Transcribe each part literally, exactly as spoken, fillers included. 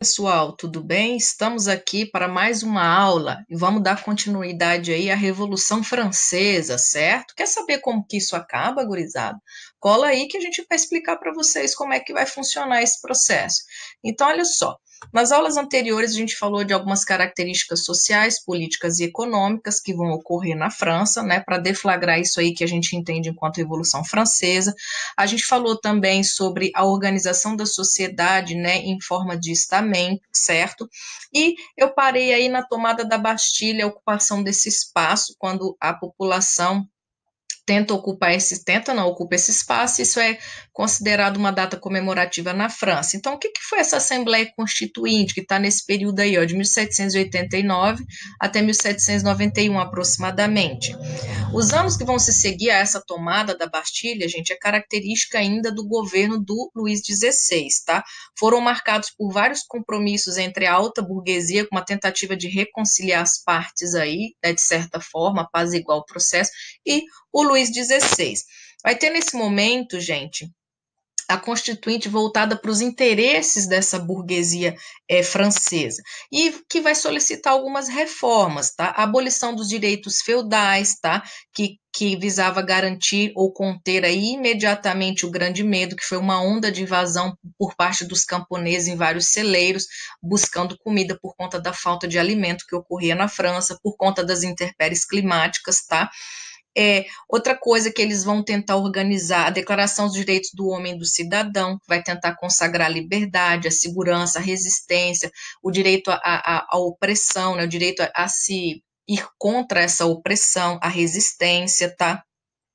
Pessoal, tudo bem? Estamos aqui para mais uma aula e vamos dar continuidade aí à Revolução Francesa, certo? Quer saber como que isso acaba, gurizada? Cola aí que a gente vai explicar para vocês como é que vai funcionar esse processo. Então, olha só, nas aulas anteriores a gente falou de algumas características sociais, políticas e econômicas que vão ocorrer na França, né, para deflagrar isso aí que a gente entende enquanto Revolução Francesa. A gente falou também sobre a organização da sociedade, né, em forma de estamento, certo? E eu parei aí na tomada da Bastilha, a ocupação desse espaço, quando a população tenta ocupar esse, tenta não ocupa esse espaço, isso é considerado uma data comemorativa na França. Então, o que, que foi essa Assembleia Constituinte, que está nesse período aí, ó, de mil setecentos e oitenta e nove até mil setecentos e noventa e um, aproximadamente? Os anos que vão se seguir a essa tomada da Bastilha, gente, é característica ainda do governo do Luís dezesseis, tá? Foram marcados por vários compromissos entre a alta burguesia, com uma tentativa de reconciliar as partes aí, né, de certa forma, apaziguar o processo, e o Luís dezesseis. Vai ter nesse momento, gente, a Constituinte voltada para os interesses dessa burguesia é, francesa e que vai solicitar algumas reformas, tá? A abolição dos direitos feudais, tá? Que, que visava garantir ou conter aí imediatamente o grande medo, que foi uma onda de invasão por parte dos camponeses em vários celeiros, buscando comida por conta da falta de alimento que ocorria na França, por conta das intempéries climáticas, tá? É, outra coisa que eles vão tentar organizar, a Declaração dos Direitos do Homem e do Cidadão, que vai tentar consagrar a liberdade, a segurança, a resistência, o direito à opressão, né, o direito a, a se ir contra essa opressão, a resistência, tá?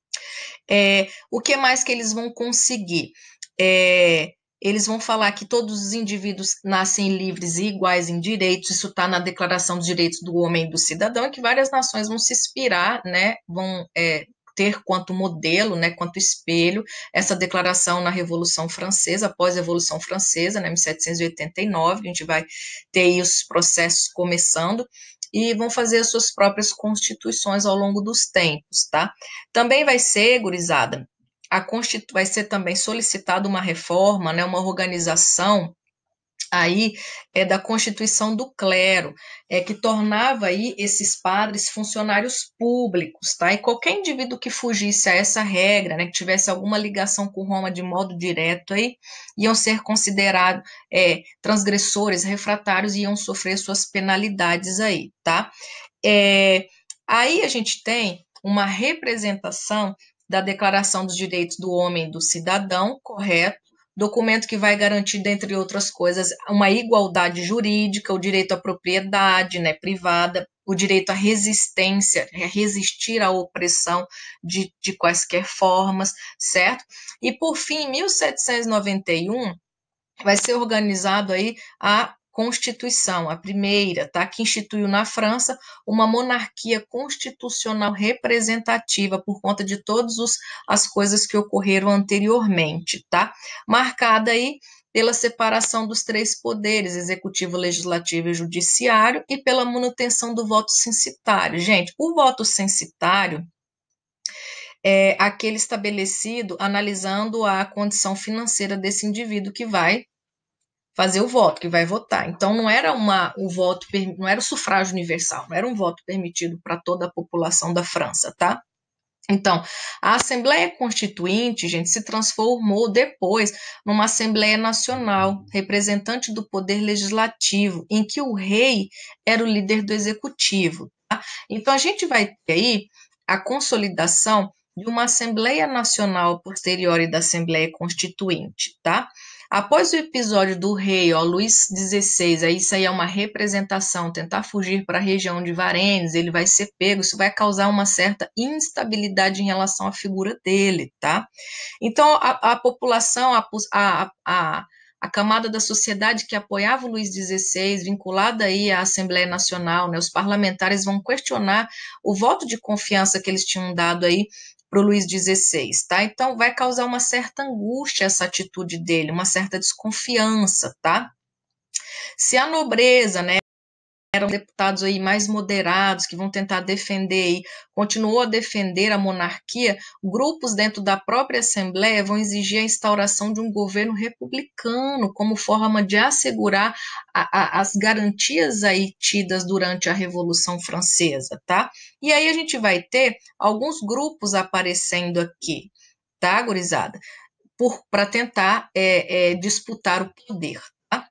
É, o que mais que eles vão conseguir? É, eles vão falar que todos os indivíduos nascem livres e iguais em direitos, isso está na Declaração dos Direitos do Homem e do Cidadão, e que várias nações vão se inspirar, né, vão é, ter quanto modelo, né, quanto espelho, essa declaração na Revolução Francesa, após a Revolução Francesa, né, mil setecentos e oitenta e nove, a gente vai ter aí os processos começando, e vão fazer as suas próprias constituições ao longo dos tempos, tá? Também vai ser, gurizada, a Constitu... vai ser também solicitada uma reforma, né, uma organização aí é da Constituição do Clero, é que tornava aí esses padres funcionários públicos, tá? E qualquer indivíduo que fugisse a essa regra, né, que tivesse alguma ligação com Roma de modo direto aí, iam ser considerados é, transgressores, refratários e iam sofrer suas penalidades aí, tá? É, aí a gente tem uma representação da Declaração dos Direitos do Homem e do Cidadão, correto? Documento que vai garantir, dentre outras coisas, uma igualdade jurídica, o direito à propriedade, né, privada, o direito à resistência, a resistir à opressão de, de quaisquer formas, certo? E, por fim, em mil setecentos e noventa e um, vai ser organizado aí a Constituição, a primeira, tá? Que instituiu na França uma monarquia constitucional representativa por conta de todas os, as coisas que ocorreram anteriormente, tá? Marcada aí pela separação dos três poderes, executivo, legislativo e judiciário, e pela manutenção do voto censitário. Gente, o voto censitário é aquele estabelecido analisando a condição financeira desse indivíduo que vai fazer o voto, que vai votar. Então, não era uma, o voto, não era o sufrágio universal, não era um voto permitido para toda a população da França, tá? Então, a Assembleia Constituinte, gente, se transformou depois numa Assembleia Nacional, representante do poder legislativo, em que o rei era o líder do executivo, tá? Então, a gente vai ter aí a consolidação de uma Assembleia Nacional posterior e da Assembleia Constituinte, tá? Após o episódio do rei, ó, Luís dezesseis, aí isso aí é uma representação, tentar fugir para a região de Varennes, ele vai ser pego, isso vai causar uma certa instabilidade em relação à figura dele, tá? Então, a, a população, a, a, a, a camada da sociedade que apoiava o Luís dezesseis, vinculada aí à Assembleia Nacional, né, os parlamentares vão questionar o voto de confiança que eles tinham dado aí para o Luís dezesseis, tá? Então, vai causar uma certa angústia essa atitude dele, uma certa desconfiança, tá? Se a nobreza, né, eram deputados aí mais moderados, que vão tentar defender, e continuou a defender a monarquia, grupos dentro da própria Assembleia vão exigir a instauração de um governo republicano como forma de assegurar a, a, as garantias aí tidas durante a Revolução Francesa, tá? E aí a gente vai ter alguns grupos aparecendo aqui, tá, gurizada? Para tentar é, é, disputar o poder. Tá?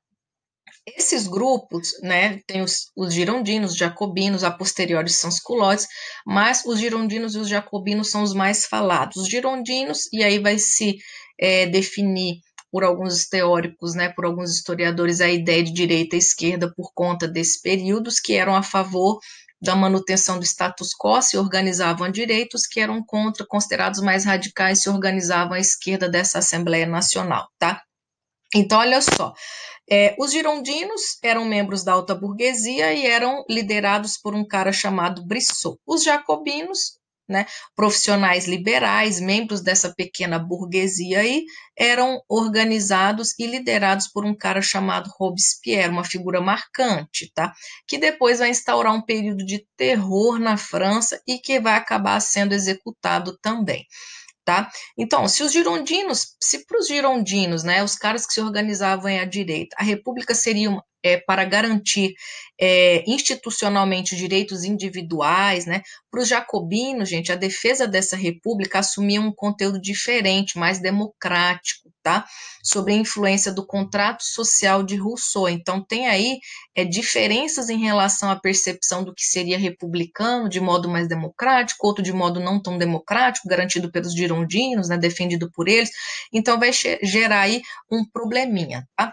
Esses grupos, né, tem os, os girondinos, jacobinos, a posteriori são os culotes, mas os girondinos e os jacobinos são os mais falados. Os girondinos, e aí vai se é, definir por alguns teóricos, né, por alguns historiadores, a ideia de direita e esquerda por conta desses períodos, que eram a favor da manutenção do status quo, se organizavam a direita, os que eram contra, considerados mais radicais, se organizavam à esquerda dessa Assembleia Nacional, tá? Então, olha só, é, os girondinos eram membros da alta burguesia e eram liderados por um cara chamado Brissot. Os jacobinos, né, profissionais liberais, membros dessa pequena burguesia aí, eram organizados e liderados por um cara chamado Robespierre, uma figura marcante, tá? Que depois vai instaurar um período de terror na França e que vai acabar sendo executado também. Tá? Então, se os girondinos, se para os girondinos, né, os caras que se organizavam à direita, a república seria uma, é, para garantir é, institucionalmente direitos individuais, né? Para os jacobinos, gente, a defesa dessa república assumia um conteúdo diferente, mais democrático, tá? Sobre a influência do contrato social de Rousseau. Então, tem aí é, diferenças em relação à percepção do que seria republicano, de modo mais democrático, outro de modo não tão democrático, garantido pelos girondinos, né, defendido por eles. Então, vai gerar aí um probleminha, tá?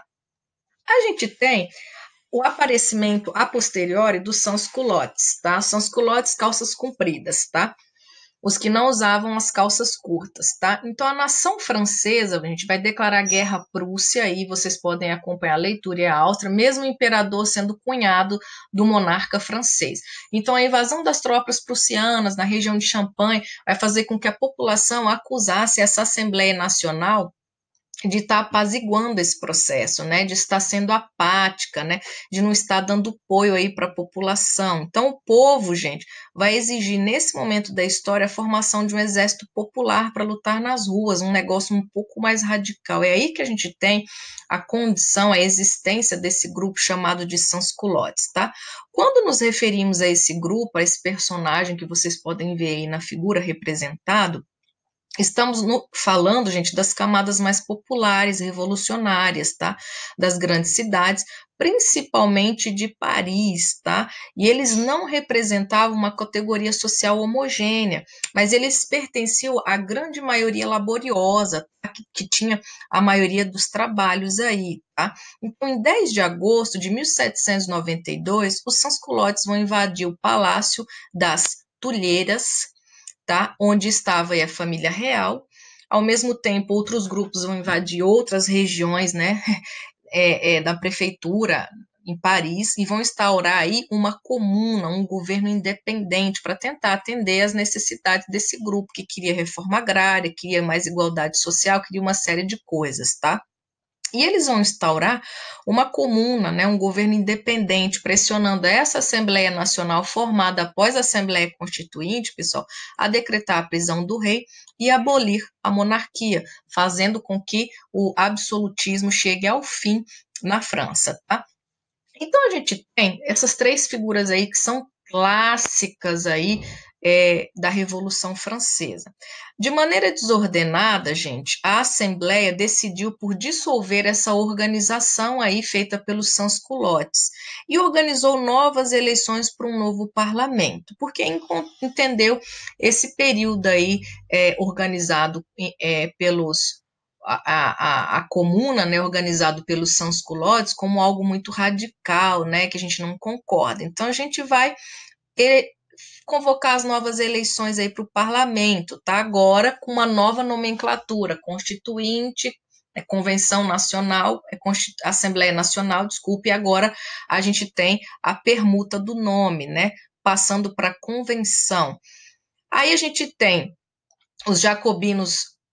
A gente tem o aparecimento a posteriori dos sans-culottes, tá? Sans-culottes, calças compridas, tá? Os que não usavam as calças curtas, tá? Então, a nação francesa, a gente vai declarar guerra à Prússia, aí vocês podem acompanhar a leitura e a Áustria, mesmo o imperador sendo cunhado do monarca francês. Então, a invasão das tropas prussianas na região de Champagne vai fazer com que a população acusasse essa Assembleia Nacional de estar apaziguando esse processo, né, de estar sendo apática, né, de não estar dando apoio aí para a população. Então, o povo, gente, vai exigir nesse momento da história a formação de um exército popular para lutar nas ruas, um negócio um pouco mais radical. É aí que a gente tem a condição, a existência desse grupo chamado de sans-culottes, tá? Quando nos referimos a esse grupo, a esse personagem que vocês podem ver aí na figura representado, estamos no, falando, gente, das camadas mais populares, revolucionárias, tá? Das grandes cidades, principalmente de Paris, tá? E eles não representavam uma categoria social homogênea, mas eles pertenciam à grande maioria laboriosa, tá? que, que tinha a maioria dos trabalhos aí, tá? Então, em dez de agosto de mil setecentos e noventa e dois, os sans-culottes vão invadir o Palácio das Tulheiras, tá? Onde estava aí a família real. Ao mesmo tempo, outros grupos vão invadir outras regiões, né, é, é, da prefeitura em Paris e vão instaurar aí uma comuna, um governo independente para tentar atender às necessidades desse grupo que queria reforma agrária, queria mais igualdade social, queria uma série de coisas, tá? E eles vão instaurar uma comuna, né, um governo independente, pressionando essa Assembleia Nacional formada após a Assembleia Constituinte, pessoal, a decretar a prisão do rei e abolir a monarquia, fazendo com que o absolutismo chegue ao fim na França, tá? Então a gente tem essas três figuras aí que são clássicas aí é, da Revolução Francesa. De maneira desordenada, gente, a Assembleia decidiu por dissolver essa organização aí feita pelos sans-culottes e organizou novas eleições para um novo parlamento, porque entendeu esse período aí é, organizado é, pelos A, a, a comuna, né, organizado pelos sans-culottes, como algo muito radical, né, que a gente não concorda. Então, a gente vai e, convocar as novas eleições aí para o parlamento, tá? Agora com uma nova nomenclatura, constituinte, é Convenção Nacional, é Assembleia Nacional, desculpe, e agora a gente tem a permuta do nome, né, passando para convenção. Aí a gente tem os jacobinos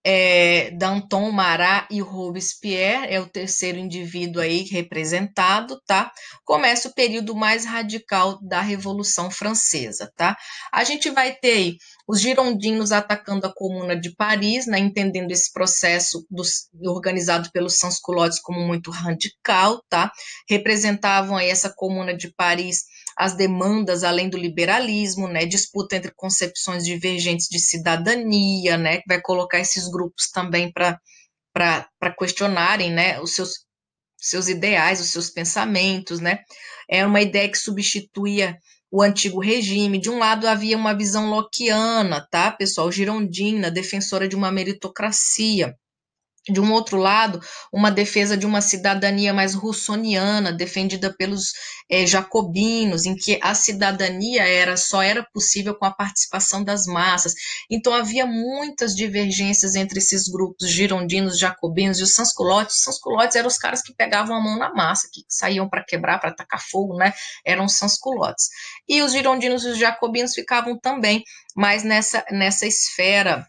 é, Danton, Marat e Robespierre, é o terceiro indivíduo aí representado, tá? Começa o período mais radical da Revolução Francesa, tá? A gente vai ter aí os girondinos atacando a Comuna de Paris, né, entendendo esse processo dos, organizado pelos sans-culottes como muito radical, tá? Representavam aí essa Comuna de Paris as demandas além do liberalismo, né, disputa entre concepções divergentes de cidadania, né, que vai colocar esses grupos também para para questionarem, né, os seus seus ideais, os seus pensamentos, né? É uma ideia que substituía o antigo regime. De um lado havia uma visão lockeana, tá, pessoal, girondina, defensora de uma meritocracia. De um outro lado, uma defesa de uma cidadania mais russoniana, defendida pelos eh, jacobinos, em que a cidadania era só era possível com a participação das massas. Então havia muitas divergências entre esses grupos girondinos, jacobinos e os sans-culottes. Os sans-culottes eram os caras que pegavam a mão na massa, que saíam para quebrar, para atacar fogo, né? Eram os sans-culottes. E os girondinos e os jacobinos ficavam também mais nessa, nessa esfera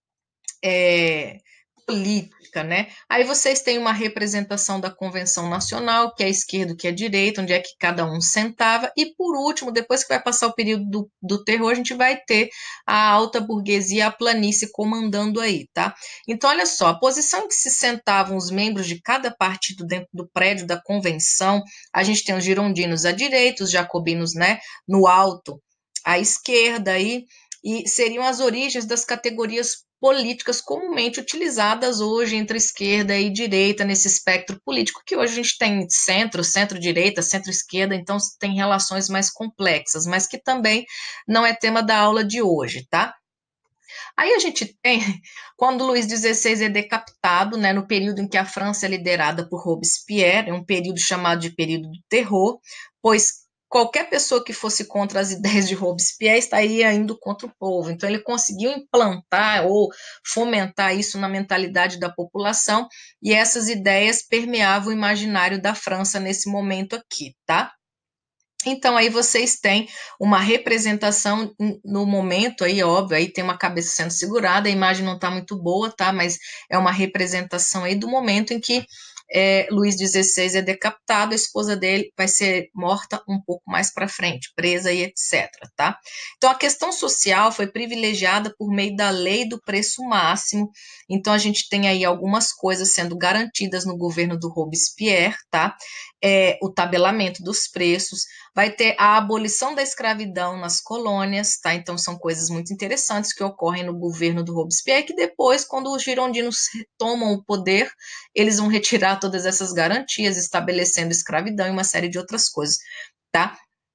é, política, né? Aí vocês têm uma representação da Convenção Nacional, que é a esquerda, que é a direita, onde é que cada um sentava, e por último, depois que vai passar o período do, do terror, a gente vai ter a alta burguesia, a planície comandando aí, tá? Então, olha só, a posição em que se sentavam os membros de cada partido dentro do prédio da Convenção, a gente tem os girondinos à direita, os jacobinos, né, no alto, à esquerda aí, e seriam as origens das categorias políticas comumente utilizadas hoje entre esquerda e direita nesse espectro político, que hoje a gente tem centro, centro-direita, centro-esquerda, então tem relações mais complexas, mas que também não é tema da aula de hoje, tá? Aí a gente tem, quando Luís dezesseis é decapitado, né, no período em que a França é liderada por Robespierre, é um período chamado de período do terror, pois qualquer pessoa que fosse contra as ideias de Robespierre estaria indo contra o povo. Então ele conseguiu implantar ou fomentar isso na mentalidade da população, e essas ideias permeavam o imaginário da França nesse momento aqui, tá? Então, aí vocês têm uma representação no momento aí, óbvio, aí tem uma cabeça sendo segurada, a imagem não está muito boa, tá? Mas é uma representação aí do momento em que é, Luís dezesseis é decapitado, a esposa dele vai ser morta um pouco mais para frente, presa e etcétera, tá? Então, a questão social foi privilegiada por meio da lei do preço máximo, então a gente tem aí algumas coisas sendo garantidas no governo do Robespierre, tá? É, o tabelamento dos preços, vai ter a abolição da escravidão nas colônias, tá? Então são coisas muito interessantes que ocorrem no governo do Robespierre, que depois, quando os girondinos tomam o poder, eles vão retirar todas essas garantias, estabelecendo escravidão e uma série de outras coisas, tá?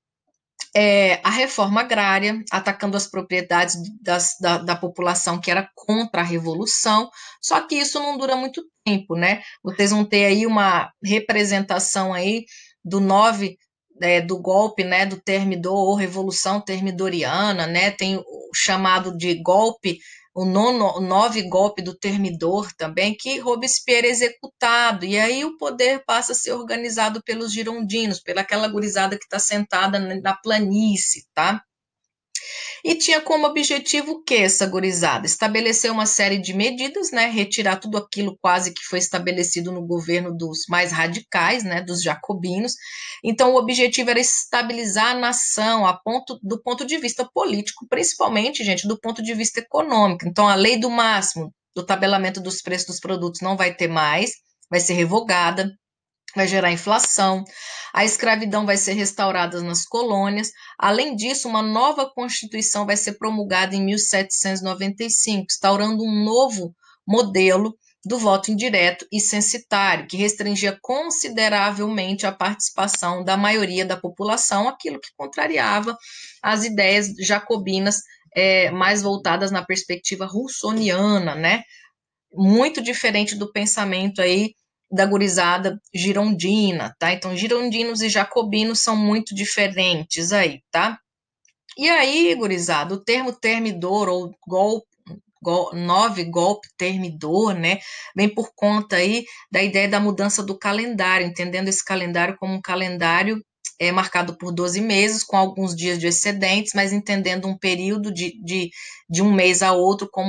É, a reforma agrária, atacando as propriedades das, da, da população que era contra a revolução, só que isso não dura muito tempo, né? Vocês vão ter aí uma representação aí do nove, é, do golpe, né, do Thermidor, ou Revolução Thermidoriana, né? Tem o chamado de golpe, o nono, o nove golpe do Thermidor também, que Robespierre é executado, e aí o poder passa a ser organizado pelos girondinos, pelaquela gurizada que está sentada na planície, tá? E tinha como objetivo o que essa gurizada? Estabelecer uma série de medidas, né? Retirar tudo aquilo quase que foi estabelecido no governo dos mais radicais, né? Dos jacobinos. Então, o objetivo era estabilizar a nação a ponto, do ponto de vista político, principalmente, gente, do ponto de vista econômico. Então, a lei do máximo, do tabelamento dos preços dos produtos não vai ter mais, vai ser revogada, vai gerar inflação, a escravidão vai ser restaurada nas colônias. Além disso, uma nova Constituição vai ser promulgada em mil setecentos e noventa e cinco, instaurando um novo modelo do voto indireto e censitário, que restringia consideravelmente a participação da maioria da população, aquilo que contrariava as ideias jacobinas é, mais voltadas na perspectiva russoniana, né? Muito diferente do pensamento aí da gurizada girondina, tá? Então, girondinos e jacobinos são muito diferentes aí, tá? E aí, gurizada, o termo termidor ou golpe, gol, nove golpe termidor, né? Vem por conta aí da ideia da mudança do calendário, entendendo esse calendário como um calendário é marcado por doze meses, com alguns dias de excedentes, mas entendendo um período de, de, de um mês a outro como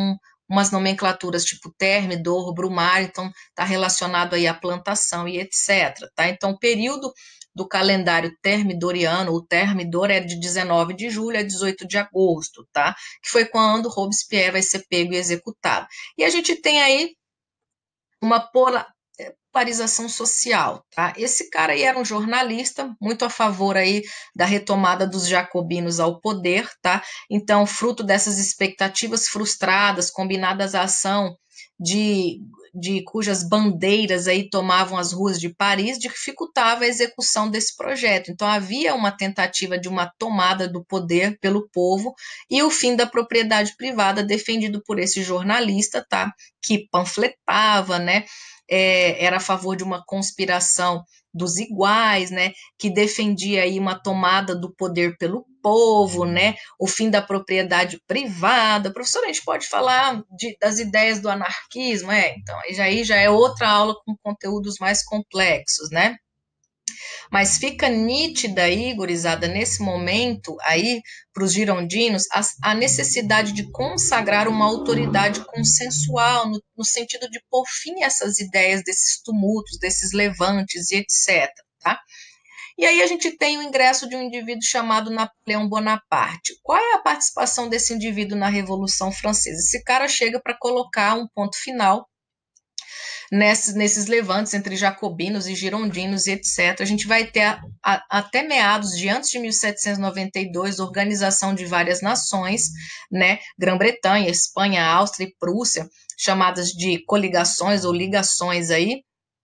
umas nomenclaturas tipo terme, dor, brumário, então está relacionado aí à plantação e etcétera, tá? Então, o período do calendário termidoriano, o termidor é de dezenove de julho a dezoito de agosto, tá? Que foi quando Robespierre vai ser pego e executado. E a gente tem aí uma polarização social, tá? Esse cara aí era um jornalista, muito a favor aí da retomada dos jacobinos ao poder, tá? Então, fruto dessas expectativas frustradas, combinadas à ação de, de cujas bandeiras aí tomavam as ruas de Paris, dificultava a execução desse projeto. Então, havia uma tentativa de uma tomada do poder pelo povo e o fim da propriedade privada defendido por esse jornalista, tá? Que panfletava, né? É, era a favor de uma conspiração dos iguais, né, que defendia aí uma tomada do poder pelo povo, né, o fim da propriedade privada. Professor, a gente pode falar de, das ideias do anarquismo, é? Então, aí já, aí já é outra aula com conteúdos mais complexos, né? Mas fica nítida aí, gurizada, nesse momento aí, para os girondinos, a, a, necessidade de consagrar uma autoridade consensual, no, no sentido de pôr fim a essas ideias desses tumultos, desses levantes e etcétera, tá? E aí a gente tem o ingresso de um indivíduo chamado Napoleão Bonaparte. Qual é a participação desse indivíduo na Revolução Francesa? Esse cara chega para colocar um ponto final Nesses, nesses levantes entre jacobinos e girondinos e etcétera. A gente vai ter a, a, até meados de antes de mil setecentos e noventa e dois organização de várias nações, né? Grã-Bretanha, Espanha, Áustria e Prússia, chamadas de coligações ou ligações aí,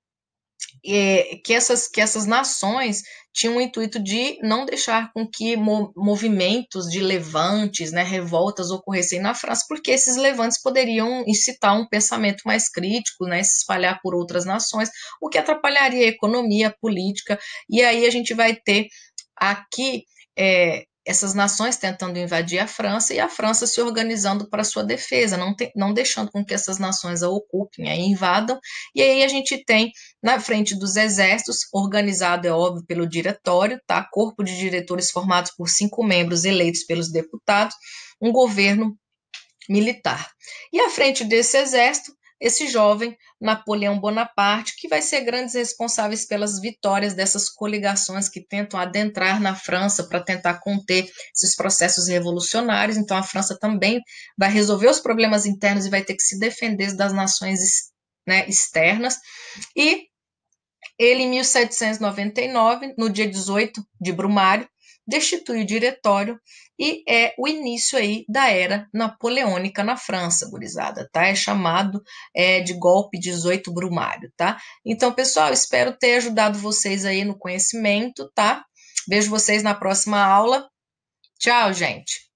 e, que, essas, que essas nações tinham o intuito de não deixar com que mo movimentos de levantes, né, revoltas ocorressem na França, porque esses levantes poderiam incitar um pensamento mais crítico, né, se espalhar por outras nações, o que atrapalharia a economia, a política, e aí a gente vai ter aqui é, essas nações tentando invadir a França e a França se organizando para sua defesa, não, te, não deixando com que essas nações a ocupem, a invadam, e aí a gente tem na frente dos exércitos, organizado, é óbvio, pelo diretório, tá? Corpo de diretores formados por cinco membros eleitos pelos deputados, um governo militar. E à frente desse exército, esse jovem Napoleão Bonaparte, que vai ser grandes responsáveis pelas vitórias dessas coligações que tentam adentrar na França para tentar conter esses processos revolucionários. Então, a França também vai resolver os problemas internos e vai ter que se defender das nações, né, externas. E ele, em mil setecentos e noventa e nove, no dia dezoito de Brumário, destitui o diretório e é o início aí da era napoleônica na França, gurizada, tá? É chamado é, de golpe dezoito Brumário, tá? Então, pessoal, espero ter ajudado vocês aí no conhecimento, tá? Vejo vocês na próxima aula. Tchau, gente!